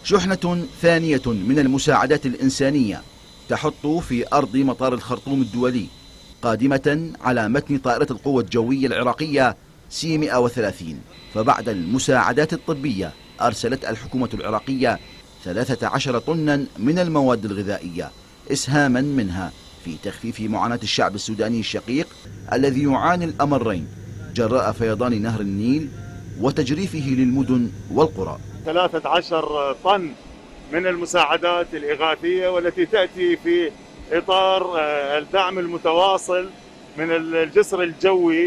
شحنة ثانية من المساعدات الإنسانية تحط في أرض مطار الخرطوم الدولي، قادمة على متن طائرة القوة الجوية العراقية سي 130. فبعد المساعدات الطبية أرسلت الحكومة العراقية 13 طنا من المواد الغذائية، إسهاما منها في تخفيف معاناة الشعب السوداني الشقيق الذي يعاني الأمرين جراء فيضان نهر النيل وتجريفه للمدن والقرى. 13 طن من المساعدات الإغاثية والتي تأتي في إطار الدعم المتواصل من الجسر الجوي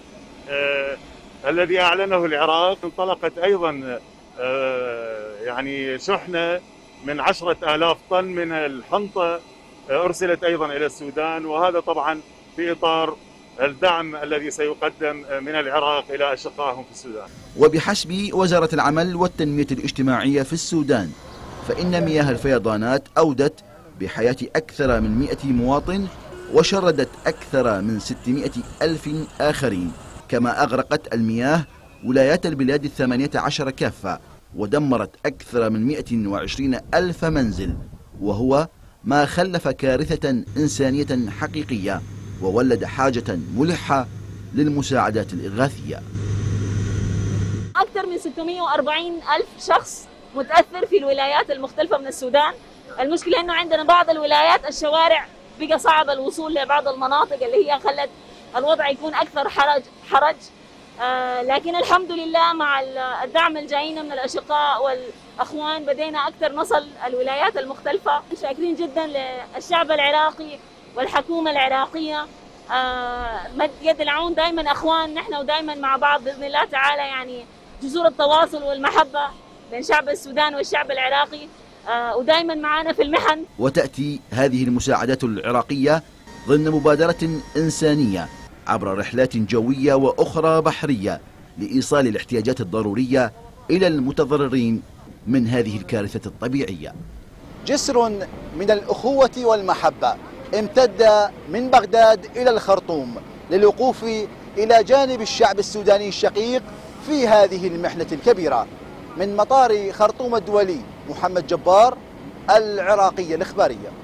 الذي أعلنه العراق. انطلقت أيضا يعني شحنة من 10,000 طن من الحنطة أرسلت أيضا إلى السودان، وهذا طبعا في إطار الدعم الذي سيقدم من العراق إلى أشقائهم في السودان. وبحسب وزارة العمل والتنمية الاجتماعية في السودان، فإن مياه الفيضانات أودت بحياة أكثر من 100 مواطن وشردت أكثر من 600 ألف آخرين، كما أغرقت المياه ولايات البلاد 18 كافة ودمرت أكثر من 120 ألف منزل، وهو ما خلف كارثة إنسانية حقيقية وولد حاجة ملحة للمساعدات الإغاثية. أكثر من 640 ألف شخص متأثر في الولايات المختلفة من السودان. المشكلة أنه عندنا بعض الولايات الشوارع بقى صعب الوصول لبعض المناطق اللي هي خلت الوضع يكون أكثر حرج. لكن الحمد لله مع الدعم الجاينا من الأشقاء والأخوان بدينا أكثر نصل الولايات المختلفة. شاكرين جدا للشعب العراقي والحكومة العراقية، مد يد العون دائما أخوان، نحن ودائما مع بعض بإذن الله تعالى، يعني جسور التواصل والمحبة بين شعب السودان والشعب العراقي، ودائما معنا في المحن. وتأتي هذه المساعدات العراقية ضمن مبادرة إنسانية عبر رحلات جوية وأخرى بحرية لإيصال الاحتياجات الضرورية إلى المتضررين من هذه الكارثة الطبيعية. جسر من الأخوة والمحبة امتد من بغداد إلى الخرطوم للوقوف إلى جانب الشعب السوداني الشقيق في هذه المحنة الكبيرة. من مطار خرطوم الدولي، محمد جبار، العراقية الإخبارية.